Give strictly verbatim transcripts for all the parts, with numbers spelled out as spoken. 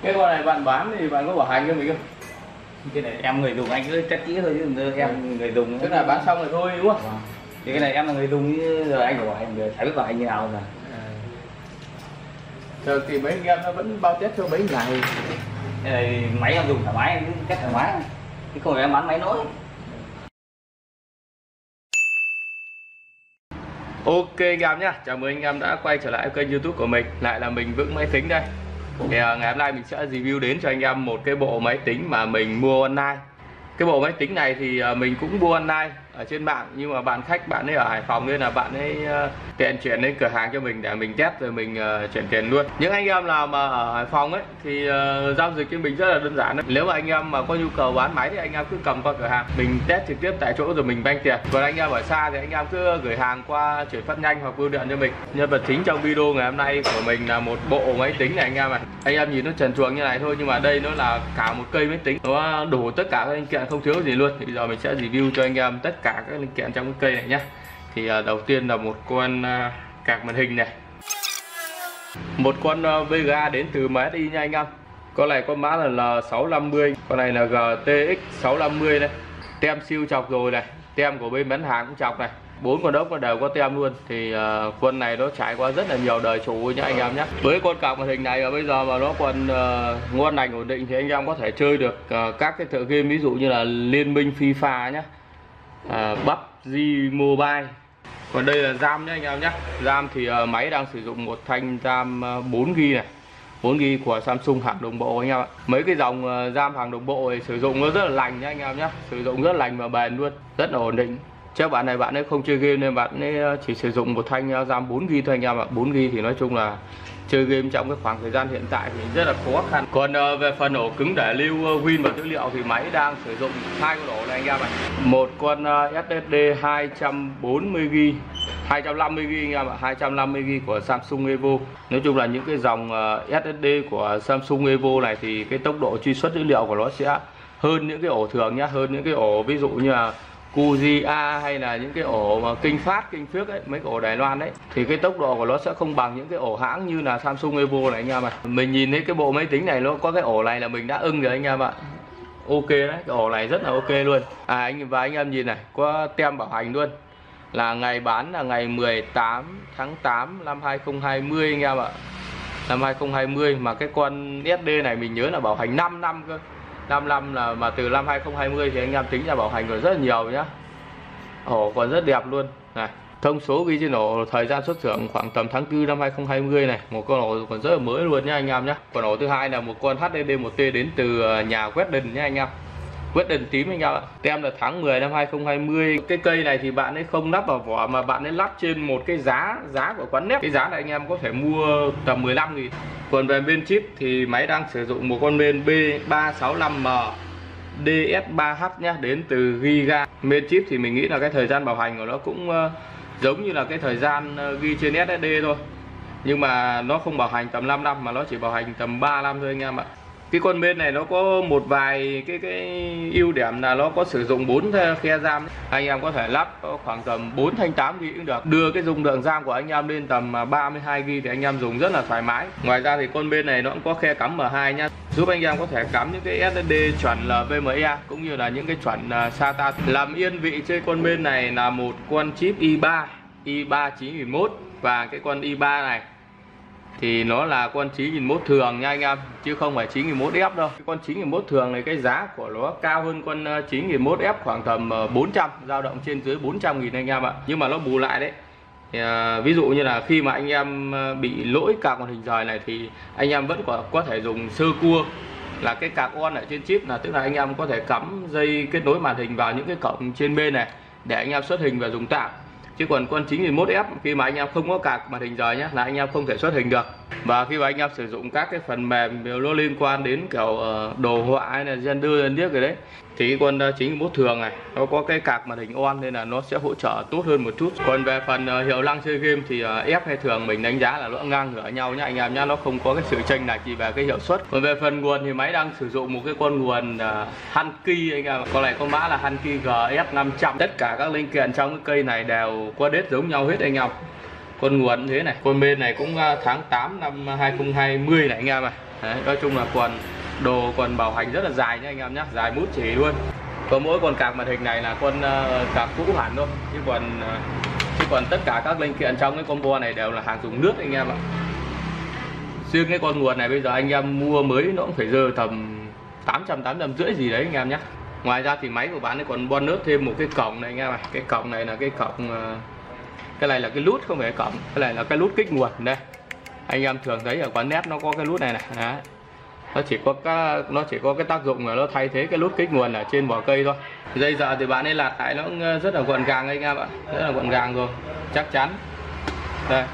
Cái con này bạn bán thì bạn có bảo hành cho mình không? Cái này em người dùng anh cứ chắc kỹ thôi chứ em người dùng. Tức là bán xong rồi thôi đúng không? Vâng. Thì cái này em là người dùng chứ giờ anh bảo hành, phải biết bảo hành như nào rồi. Giờ thì mấy anh em nó vẫn bao test cho mấy ngày. Cái này máy em dùng thoải mái, em cứ cách thoải mái. Chứ không phải em bán máy nỗi. Ok anh em nhá, chào mừng anh em đã quay trở lại kênh YouTube của mình. Lại là mình Vững Máy Tính đây. Thì uh, ngày hôm nay mình sẽ review đến cho anh em một cái bộ máy tính mà mình mua online. Cái bộ máy tính này thì uh, mình cũng mua online ở trên mạng, nhưng mà bạn khách bạn ấy ở Hải Phòng nên là bạn ấy uh, tiện chuyển đến cửa hàng cho mình để mình test rồi mình uh, chuyển tiền luôn. Những anh em nào mà ở Hải Phòng ấy thì uh, giao dịch với mình rất là đơn giản đấy. Nếu mà anh em mà có nhu cầu bán máy thì anh em cứ cầm qua cửa hàng, mình test trực tiếp tại chỗ rồi mình banh tiền. Còn anh em ở xa thì anh em cứ gửi hàng qua chuyển phát nhanh hoặc bưu điện cho mình. Nhân vật chính trong video ngày hôm nay của mình là một bộ máy tính này anh em này. Anh em nhìn nó trần truồng như này thôi, nhưng mà đây nó là cả một cây máy tính, nó đủ tất cả các linh kiện, không thiếu gì luôn. Thì bây giờ mình sẽ review cho anh em tất cả các linh kiện trong cái cây này nhé. Thì uh, đầu tiên là một con uh, card màn hình này, một con uh, vê giê a đến từ em ét i nha anh em. Con này con mã là L sáu năm mươi, con này là giê tê ích sáu năm mươi này. Tem siêu chọc rồi này, tem của bên bán hàng cũng chọc này, bốn con ốc nó đều có tem luôn. Thì uh, con này nó trải qua rất là nhiều đời chủ nhá anh em nhé. Với con card màn hình này mà bây giờ mà nó còn uh, ngon lành ổn định thì anh em có thể chơi được uh, các cái tựa game ví dụ như là Liên Minh FIFA nhé, uh, pê u bê giê Mobile. Còn đây là RAM nhé anh em nhé. RAM thì uh, máy đang sử dụng một thanh RAM uh, bốn gi ga bai này, bốn gi ga bai của Samsung hàng đồng bộ anh em ạ. Mấy cái dòng uh, RAM hàng đồng bộ thì sử dụng nó rất là lành nhé anh em nhé, sử dụng rất lành và bền luôn, rất là ổn định. Chắc bạn này bạn ấy không chơi game nên bạn ấy chỉ sử dụng một thanh RAM bốn gi ga bai thôi anh em ạ. bốn gi ga bai thì nói chung là chơi game trong cái khoảng thời gian hiện tại thì rất là khó khăn. Còn uh, về phần ổ cứng để lưu uh, win và dữ liệu thì máy đang sử dụng hai con ổ này anh em ạ. Một con uh, ét ét đê hai trăm bốn mươi gi ga bai, hai trăm năm mươi gi ga bai anh em ạ, hai trăm năm mươi gi ga bai của Samsung Evo. Nói chung là những cái dòng uh, ét ét đê của Samsung Evo này thì cái tốc độ truy xuất dữ liệu của nó sẽ hơn những cái ổ thường nhá, hơn những cái ổ ví dụ như là quy giê a hay là những cái ổ mà Kinh Phát, Kinh Phước ấy, mấy cái ổ Đài Loan đấy, thì cái tốc độ của nó sẽ không bằng những cái ổ hãng như là Samsung Evo này anh em ạ. Mình nhìn thấy cái bộ máy tính này nó có cái ổ này là mình đã ưng rồi anh em ạ. Ok đấy, cái ổ này rất là ok luôn. À anh và anh em nhìn này, có tem bảo hành luôn. Là ngày bán là ngày mười tám tháng tám năm hai nghìn không trăm hai mươi anh em ạ. Năm hai nghìn không trăm hai mươi mà cái con ét đê này mình nhớ là bảo hành năm năm cơ. năm năm là mà từ năm hai nghìn không trăm hai mươi thì anh em tính ra bảo hành còn rất là nhiều nhá. Ổ còn rất đẹp luôn này. Thông số ghi trên ổ thời gian xuất xưởng khoảng tầm tháng tư năm hai nghìn không trăm hai mươi này. Một con ổ còn rất là mới luôn nhá anh em nhá. Còn ổ thứ hai là một con hát đê đê một tê đến từ nhà Western nhá anh em. Western tím anh em ạ. Tem là tháng mười năm hai nghìn không trăm hai mươi. Cái cây này thì bạn ấy không lắp vào vỏ mà bạn ấy lắp trên một cái giá giá của quán nếp. Cái giá này anh em có thể mua tầm mười lăm nghìn. Còn về bên chip thì máy đang sử dụng một con bên B ba sáu năm M D S ba H nhá, đến từ Giga. Bên chip thì mình nghĩ là cái thời gian bảo hành của nó cũng uh, giống như là cái thời gian uh, ghi trên ét ét đê thôi. Nhưng mà nó không bảo hành tầm năm năm mà nó chỉ bảo hành tầm ba năm thôi anh em ạ. Cái con bên này nó có một vài cái cái ưu điểm là nó có sử dụng bốn khe RAM. Anh em có thể lắp khoảng tầm bốn thanh tám gi ga bai cũng được. Đưa cái dung lượng RAM của anh em lên tầm ba mươi hai gi ga bai thì anh em dùng rất là thoải mái. Ngoài ra thì con bên này nó cũng có khe cắm M hai nhá, giúp anh em có thể cắm những cái ét ét đê chuẩn L V M E cũng như là những cái chuẩn SATA. Làm yên vị trên con bên này là một con chip i ba i ba chín nghìn một và cái con i ba này thì nó là con chín nghìn một thường nha anh em, chứ không phải chín nghìn một F đâu. Cái con chín nghìn một thường này cái giá của nó cao hơn con chín nghìn một F khoảng tầm bốn trăm, dao động trên dưới bốn trăm nghìn anh em ạ. Nhưng mà nó bù lại đấy. Thì, uh, ví dụ như là khi mà anh em bị lỗi card màn hình rời này thì anh em vẫn có, có thể dùng sơ cua, là cái card on ở trên chip, là tức là anh em có thể cắm dây kết nối màn hình vào những cái cổng trên bên này để anh em xuất hình và dùng tạm. Chứ còn con chín nghìn một F khi mà anh em không có card màn hình rời nhé là anh em không thể xuất hình được. Và khi mà anh em sử dụng các cái phần mềm nó liên quan đến kiểu đồ họa hay là render lên điếc rồi đấy, thì cái con chín nghìn một thường này nó có cái card màn hình on nên là nó sẽ hỗ trợ tốt hơn một chút. Còn về phần hiệu năng chơi game thì F hay thường mình đánh giá là nó ngang ngửa nhau nhá anh em nhá, nó không có cái sự chênh lệch gì về cái hiệu suất. Còn về phần nguồn thì máy đang sử dụng một cái con nguồn Hanki anh em, con này con mã là Hanki G F năm trăm. Tất cả các linh kiện trong cái cây này đều có đết giống nhau hết anh em. Con nguồn thế này, con bên này cũng tháng tám năm hai nghìn không trăm hai mươi này anh em này. Đấy, nói chung là quần đồ quần bảo hành rất là dài nha anh em nhé, dài mút chỉ luôn. Có mỗi con cạc màn hình này là con uh, cạc cũ hẳn thôi, chứ còn uh, chứ còn tất cả các linh kiện trong cái combo này đều là hàng dùng nước anh em ạ. Riêng cái con nguồn này bây giờ anh em mua mới nó cũng phải rơi tầm tám trăm tám trăm rưỡi gì đấy anh em nhé. Ngoài ra thì máy của bạn ấy còn bonus thêm một cái cổng này anh em ạ. Cái cổng này là cái cổng uh, cái này là cái nút, không phải cái cổng, cái này là cái nút kích nguồn đây. Anh em thường thấy ở quán net nó có cái nút này này. Đấy. Nó chỉ có cái nó chỉ có cái tác dụng là nó thay thế cái nút kích nguồn ở trên vỏ cây thôi. Dây giờ thì bạn ấy lạt lại nó cũng rất là gọn gàng anh em ạ, rất là gọn gàng rồi, chắc chắn. Đây,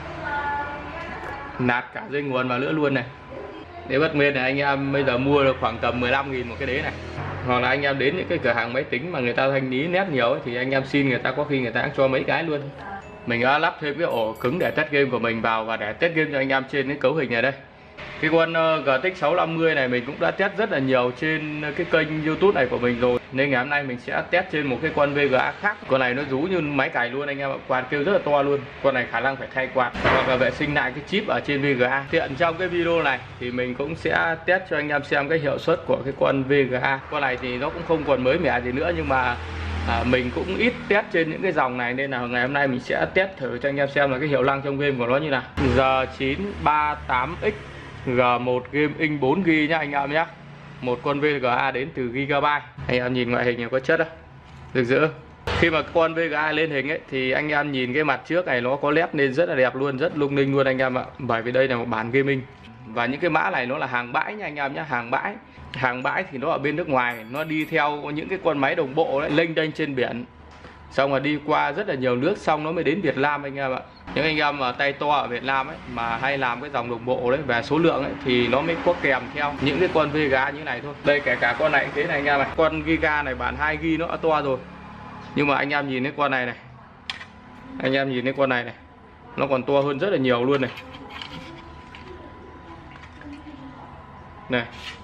nạt cả dây nguồn vào nữa luôn này. Để bất nguyên này anh em bây giờ mua được khoảng tầm mười lăm nghìn một cái đế này. Hoặc là anh em đến những cái cửa hàng máy tính mà người ta thanh lý nét nhiều ấy, thì anh em xin người ta có khi người ta cũng cho mấy cái luôn. Mình đã lắp thêm cái ổ cứng để test game của mình vào và để test game cho anh em trên cái cấu hình này đây. Cái con uh, giê tê ích sáu năm mươi này mình cũng đã test rất là nhiều trên cái kênh YouTube này của mình rồi, nên ngày hôm nay mình sẽ test trên một cái con vê giê a khác. Con này nó rú như máy cày luôn anh em ạ, quạt kêu rất là to luôn. Con này khả năng phải thay quạt hoặc là vệ sinh lại cái chip ở trên vê giê a. Tiện trong cái video này thì mình cũng sẽ test cho anh em xem cái hiệu suất của cái con vê giê a. Con này thì nó cũng không còn mới mẻ gì nữa, nhưng mà À, mình cũng ít test trên những cái dòng này, nên là ngày hôm nay mình sẽ test thử cho anh em xem là cái hiệu năng trong game của nó như nào. G chín ba tám X G một Game in bốn gi ga bai nhá anh em nhé. Một con vê giê a đến từ Gigabyte. Anh em nhìn ngoại hình này có chất không? Rực rỡ. Khi mà con vê giê a lên hình ấy thì anh em nhìn cái mặt trước này nó có led lên rất là đẹp luôn, rất lung linh luôn anh em ạ. Bởi vì đây là một bản gaming. Và những cái mã này nó là hàng bãi nha anh em nhé, hàng bãi. Hàng bãi thì nó ở bên nước ngoài, nó đi theo những cái con máy đồng bộ đấy, lênh đênh trên biển, xong rồi đi qua rất là nhiều nước, xong nó mới đến Việt Nam anh em ạ. Những anh em mà tay to ở Việt Nam ấy mà hay làm cái dòng đồng bộ đấy về số lượng ấy, thì nó mới có kèm theo những cái con vê giê a như này thôi. Đây kể cả con này thế này anh em này, con Giga này bản hai gi ga bai nó đã to rồi, nhưng mà anh em nhìn cái con này này, anh em nhìn cái con này này, nó còn to hơn rất là nhiều luôn này. Này,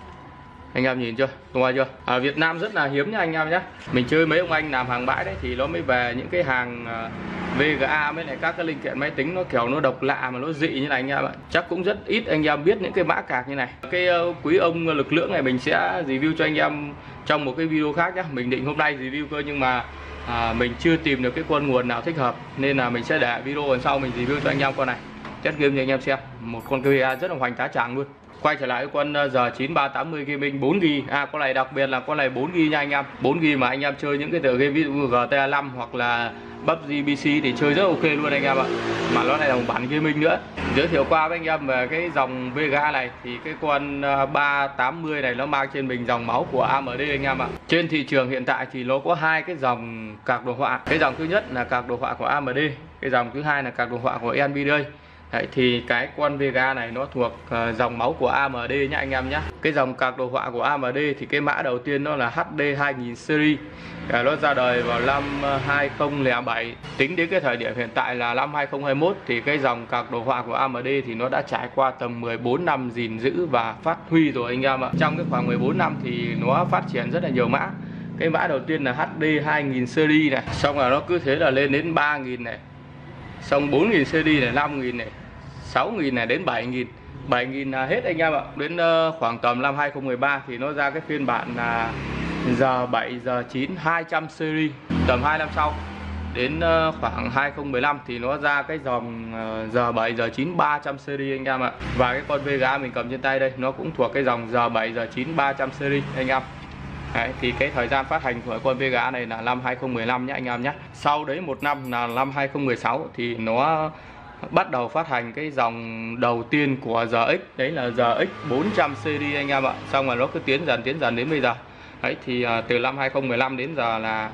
anh em nhìn chưa, to chưa? Ở Việt Nam rất là hiếm nha anh em nhé. Mình chơi mấy ông anh làm hàng bãi đấy thì nó mới về những cái hàng vê giê a với lại các cái linh kiện máy tính nó kiểu nó độc lạ mà nó dị như này anh em ạ. Chắc cũng rất ít anh em biết những cái mã cạc như này. Cái quý ông lực lưỡng này mình sẽ review cho anh em trong một cái video khác nhé. Mình định hôm nay review cơ, nhưng mà à, mình chưa tìm được cái con nguồn nào thích hợp, nên là mình sẽ để video lần sau mình review cho anh em con này, test game cho anh em xem. Một con vê giê a rất là hoành tá tràng luôn. Quay trở lại cái con G chín ba tám mươi Gaming bốn gi ga bai. À, con này đặc biệt là con này bốn gi ga bai nha anh em. bốn gi ga bai mà anh em chơi những cái tựa game ví dụ như giê tê a năm hoặc là pê u bê giê pê xê thì chơi rất ok luôn anh em ạ. Mà nó này là một bản gaming nữa. Giới thiệu qua với anh em về cái dòng vê giê a này thì cái con ba tám mươi này nó mang trên mình dòng máu của a em đê anh em ạ. Trên thị trường hiện tại thì nó có hai cái dòng card đồ họa. Cái dòng thứ nhất là card đồ họa của a em đê, cái dòng thứ hai là card đồ họa của Nvidia. Đấy, thì cái con vê giê a này nó thuộc uh, dòng máu của a em đê nhá anh em nhé. Cái dòng card đồ họa của a em đê thì cái mã đầu tiên nó là hát đê hai nghìn series. À, nó ra đời vào năm hai không không bảy. Tính đến cái thời điểm hiện tại là năm hai không hai mốt thì cái dòng card đồ họa của a em đê thì nó đã trải qua tầm mười bốn năm gìn giữ và phát huy rồi anh em ạ. Trong cái khoảng mười bốn năm thì nó phát triển rất là nhiều mã. Cái mã đầu tiên là hát đê hai nghìn series này, xong là nó cứ thế là lên đến ba nghìn này, xong bốn nghìn series này, năm nghìn này, sáu nghìn này, đến bảy nghìn. bảy nghìn là hết anh em ạ. Đến uh, khoảng tầm năm hai không một ba thì nó ra cái phiên bản là G bảy, G chín hai trăm series. Tầm hai năm sau đến uh, khoảng hai không một lăm thì nó ra cái dòng uh, G bảy, G chín ba trăm series anh em ạ. Và cái con vê giê a mình cầm trên tay đây nó cũng thuộc cái dòng G bảy, G chín ba trăm series anh em. Đấy, thì cái thời gian phát hành của con vê giê a này là năm hai không một lăm nhé anh em nhé. Sau đấy một năm là năm hai không một sáu thì nó bắt đầu phát hành cái dòng đầu tiên của giê ích, đấy là giê ích bốn trăm series anh em ạ. Xong rồi nó cứ tiến dần tiến dần đến bây giờ. Đấy thì uh, từ năm hai không một lăm đến giờ là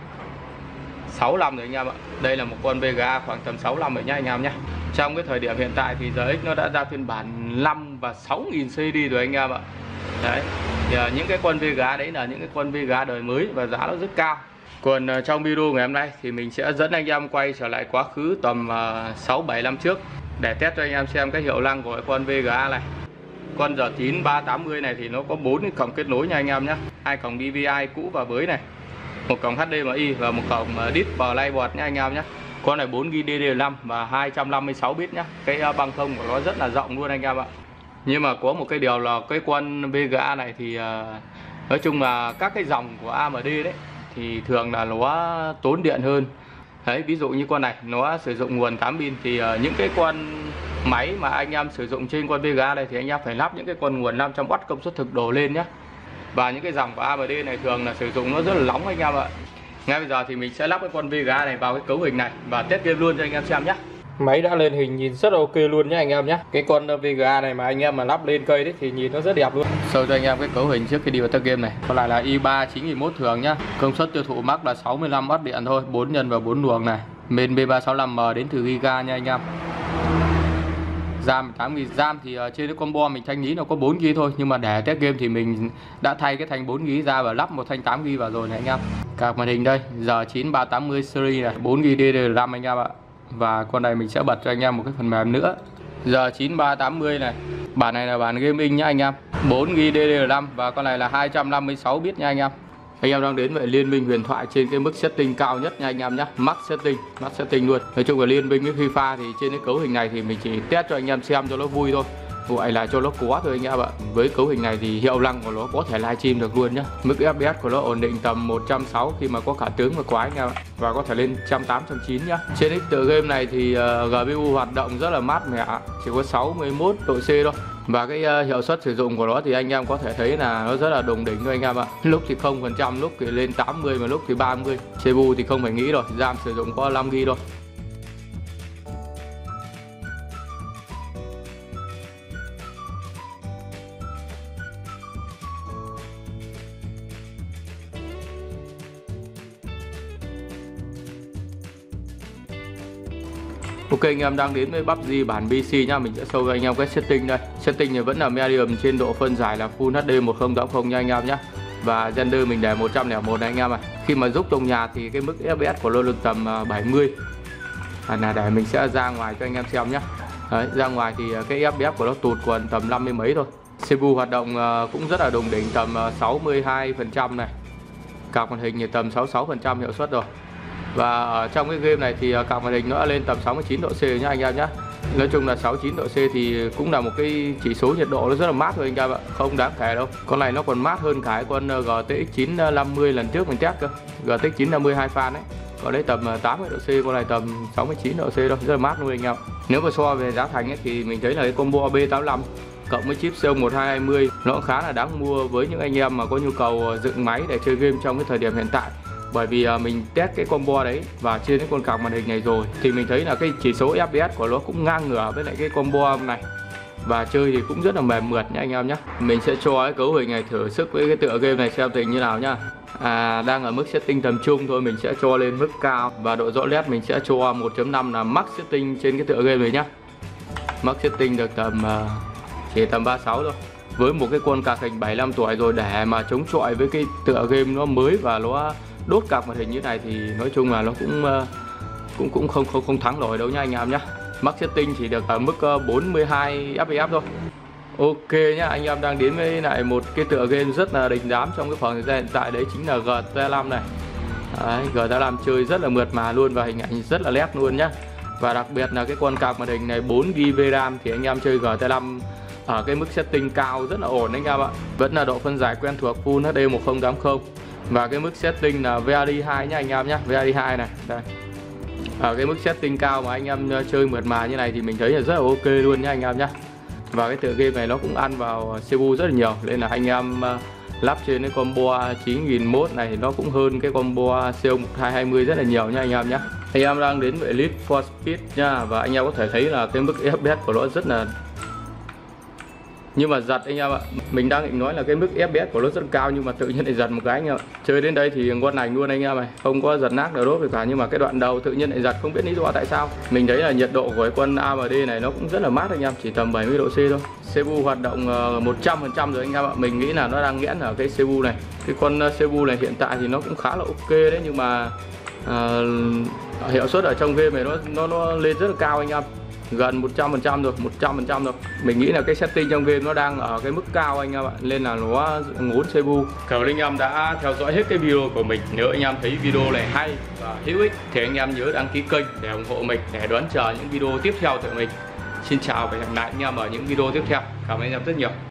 sáu năm rồi anh em ạ. Đây là một con vê giê a khoảng tầm sáu năm rồi nhá anh em nhé. Trong cái thời điểm hiện tại thì giê ích nó đã ra phiên bản năm và sáu nghìn series rồi anh em ạ. Đấy thì, uh, những cái con vê giê a đấy là những cái con vê giê a đời mới và giá nó rất cao. Còn uh, trong video ngày hôm nay thì mình sẽ dẫn anh em quay trở lại quá khứ tầm uh, sáu bảy năm trước để test cho anh em xem cái hiệu năng của cái con vê giê a này. Con G chín ba tám mươi này thì nó có bốn cái cổng kết nối nha anh em nhé. Hai cổng đê vê i cũ và mới này, một cổng hát đê em i và một cổng uh, display board nhé anh em nhé. Con này bốn gi ga bai đê đê năm và hai trăm năm mươi sáu bit nhé. Cái uh, băng thông của nó rất là rộng luôn anh em ạ. Nhưng mà có một cái điều là cái con Vega này thì uh, nói chung là các cái dòng của a em đê đấy thì thường là nó tốn điện hơn. Đấy, ví dụ như con này nó sử dụng nguồn tám pin thì uh, những cái con máy mà anh em sử dụng trên con Vega này thì anh em phải lắp những cái con nguồn năm trăm oát công suất thực đổ lên nhé. Và những cái dòng của a em đê này thường là sử dụng nó rất là nóng anh em ạ. Ngay bây giờ thì mình sẽ lắp cái con Vega này vào cái cấu hình này và test game luôn cho anh em xem nhé. Máy đã lên hình nhìn rất ok luôn nhé anh em nhé. Cái con Vega này mà anh em mà lắp lên cây đấy thì nhìn nó rất đẹp luôn. Show cho anh em cái cấu hình trước khi đi vào test game này. Còn lại là i ba chín nghìn mốt thường nhá. Công suất tiêu thụ max là sáu mươi lăm oát điện thôi, bốn nhân và bốn luồng này. Main B ba sáu lăm M đến từ Giga nha anh em. RAM tám nghìn RAM thì uh, trên cái combo mình thanh lý nó có bốn gi ga bai thôi, nhưng mà để test game thì mình đã thay cái thanh bốn gi ga bai ra và lắp một thanh tám gi ga bai vào rồi này anh em. Card màn hình đây G chín ba tám mươi series này, bốn gi ga bai D D R RAM anh em ạ. Và con này mình sẽ bật cho anh em một cái phần mềm nữa. G chín ba tám mươi này. Bản này là bản gaming nhá anh em. bốn gi ga bai D D R RAM và con này là hai trăm năm mươi sáu bit nha anh em. Anh em đang đến với Liên Minh Huyền Thoại trên cái mức setting cao nhất nha anh em nhé. Max setting, max setting luôn. Nói chung là Liên Minh với FIFA thì trên cái cấu hình này thì mình chỉ test cho anh em xem cho nó vui thôi. Gọi là cho nó có thôi anh em ạ. Với cấu hình này thì hiệu năng của nó có thể livestream được luôn nhá. Mức ép pê ét của nó ổn định tầm một trăm sáu mươi khi mà có cả tướng và quái anh em ạ. Và có thể lên một trăm tám, một trăm chín nhá. Trên cái tựa game này thì uh, giê pê u hoạt động rất là mát mẻ, chỉ có sáu mươi mốt độ C thôi. Và cái uh, hiệu suất sử dụng của nó thì anh em có thể thấy là nó rất là đồng đỉnh thôi anh em ạ. Lúc thì không phần trăm, lúc thì lên tám mươi, mà lúc thì ba mươi. xê pê u thì không phải nghĩ rồi, RAM sử dụng có năm gi ga bai thôi. Ok anh em đang đến với pê u bê giê bản pê xê nhá, mình sẽ show cho anh em cái setting đây. Setting thì vẫn là medium trên độ phân giải là Full hát đê một không tám không nha anh em nhé. Và render mình để một trăm lẻ một này anh em ạ. Khi mà giúp trong nhà thì cái mức ép pê ét của nó được tầm bảy mươi. À, là để mình sẽ ra ngoài cho anh em xem nhé. Đấy, ra ngoài thì cái ép pê ét của nó tụt còn tầm năm mươi mấy thôi. xê pê u hoạt động cũng rất là đồng đỉnh tầm sáu mươi hai phần trăm này. Card màn hình thì tầm sáu mươi sáu phần trăm hiệu suất rồi. Và ở trong cái game này thì card màn hình nó lên tầm sáu mươi chín độ C nhá anh em nhé. Nói chung là sáu mươi chín độ C thì cũng là một cái chỉ số nhiệt độ nó rất là mát thôi anh em ạ, không đáng kể đâu. Con này nó còn mát hơn cả con giê tê ích chín năm mươi lần trước mình test cơ. giê tê ích chín năm mươi hai fan ấy. Còn đấy tầm tám mươi độ C, con này tầm sáu mươi chín độ C thôi, rất là mát luôn anh em. Nếu mà so về giá thành ấy, thì mình thấy là cái combo B tám lăm cộng với chip Xeon một hai hai mươi nó cũng khá là đáng mua với những anh em mà có nhu cầu dựng máy để chơi game trong cái thời điểm hiện tại. Bởi vì uh, mình test cái combo đấy và trên cái con card màn hình này rồi thì mình thấy là cái chỉ số ép pê ét của nó cũng ngang ngửa với lại cái combo này. Và chơi thì cũng rất là mềm mượt nhá anh em nhé. Mình sẽ cho cái cấu hình này thử sức với cái tựa game này xem tình như nào nhá. À, đang ở mức setting tầm trung thôi, mình sẽ cho lên mức cao. Và độ rõ nét mình sẽ cho một chấm năm là max setting trên cái tựa game này nhá. Max setting được tầm uh, chỉ tầm ba mươi sáu thôi. Với một cái con card hình bảy mươi lăm tuổi rồi để mà chống chọi với cái tựa game nó mới và nó đốt card màn hình như này thì nói chung là nó cũng cũng cũng không không không thắng nổi đâu nha anh em nhé. Max setting chỉ được ở mức bốn mươi hai ép pê ét thôi. Ok nhá, anh em đang đến với lại một cái tựa game rất là đình đám trong cái khoảng thời gian hiện tại, đấy chính là G T A năm này. Đấy, G T A năm chơi rất là mượt mà luôn và hình ảnh rất là nét luôn nhá. Và đặc biệt là cái con card màn hình này bốn gi ga bai RAM thì anh em chơi G T A năm ở cái mức setting cao rất là ổn anh em ạ. Vẫn là độ phân giải quen thuộc Full hát đê một không tám không. Và cái mức setting là vê rờ đê hai nhá anh em nhé, vê rờ đê hai này. Đây. Ở cái mức setting cao mà anh em chơi mượt mà như này thì mình thấy là rất là ok luôn nhá anh em nhé. Và cái tựa game này nó cũng ăn vào xê pê u rất là nhiều, nên là anh em lắp trên cái combo chín nghìn mốt này thì nó cũng hơn cái combo Xeon một hai hai mươi rất là nhiều nha anh em nhé. Anh em đang đến với Elite for Speed nha, và anh em có thể thấy là cái mức ép pê ét của nó rất là, nhưng mà giật anh em ạ. Mình đang định nói là cái mức ép pê ét của nó rất cao nhưng mà tự nhiên lại giật một cái anh em ạ. Chơi đến đây thì ngon lành luôn anh em này, không có giật nát nào đốt gì cả, nhưng mà cái đoạn đầu tự nhiên lại giật không biết lý do tại sao. Mình thấy là nhiệt độ của cái con a em đê này nó cũng rất là mát anh em, chỉ tầm bảy mươi độ C thôi. xê pê u hoạt động một trăm phần trăm rồi anh em ạ. Mình nghĩ là nó đang nghẽn ở cái xê pê u này. Cái con xê pê u này hiện tại thì nó cũng khá là ok đấy, nhưng mà uh, hiệu suất ở trong game này nó nó nó lên rất là cao anh em, gần một trăm phần trăm rồi, một trăm phần trăm rồi. Mình nghĩ là cái setting trong game nó đang ở cái mức cao anh em ạ, nên là nó ngốn xê pê u. Cảm ơn anh em đã theo dõi hết cái video của mình. Nếu anh em thấy video này hay và hữu ích thì anh em nhớ đăng ký kênh để ủng hộ mình, để đón chờ những video tiếp theo từ mình. Xin chào và hẹn lại anh em ở những video tiếp theo. Cảm ơn anh em rất nhiều.